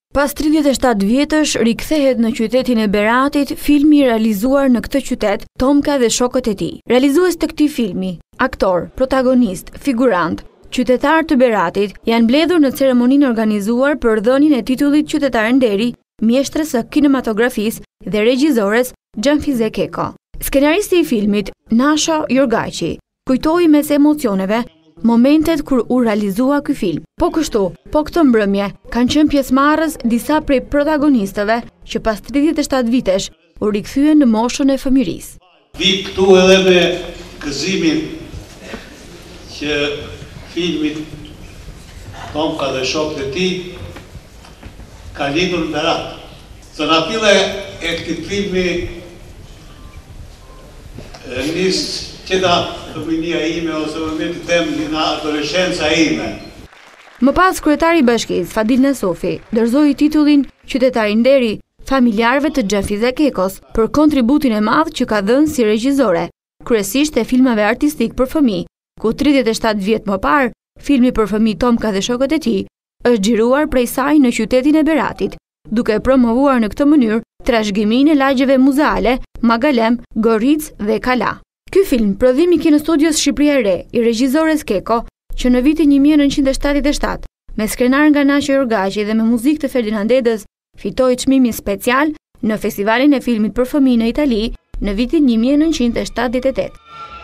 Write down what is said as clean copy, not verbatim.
Pas 37 vjetësh, rikthehet në qytetin e Beratit filmi realizuar në këtë qytet, Tomka dhe shokët e tij. Realizues të këtij filmi, aktor, protagonist, figurant, qytetar të Beratit, janë mbledhur në ceremoninë organizuar për dhënien e titullit qytetare-nderi mjeshtres së kinematografisë dhe regjizores Xhanfize Keko. Skenaristi i filmit, Nasho Jorgaqi, kujtoi mes emocioneve momentet kur u realizua ky film. Po kështu, po këtë mbrëmje, kanë qenë pjesëmarrës disa prej protagonistëve që pas 37 vitesh u rikthyen në moshën e fëmirisë. Vi këtu edhe me gëzimin që filmit Tomka dhe shokët e tij ka lidhur në Berat. Zonatile e këtij filmi nis qëta fëminia ime ose më të them nga adoleshenca ime. Më pas kryetari i bashkisë, Fadil Nesofi, dorëzoi titullin qytetari-nderi familjarëve të Xhanfize Kekos për kontributin e madh që ka dhënë si regjizore, kryesisht e filmave artistik për fëmijë, ku 37 vjet më parë, filmi për fëmijë Tomka dhe shokët e tij është xhiruar prej saj në qytetin e Beratit, duke promovuar në këtë mënyrë trashëgiminë e lagjeve muzeale Magalem, Goric dhe Kala. Ky film, prodhim i Kinostudios Shqipëria e Re, i regjizores Keko, që në vitin 1977, me skrenar nga Nasho Jorgaqi dhe me muzikë të Ferdinand Dedës, fitoi çmimin special në Festivalin e Filmit për Fëmijë në Itali në vitin 1978.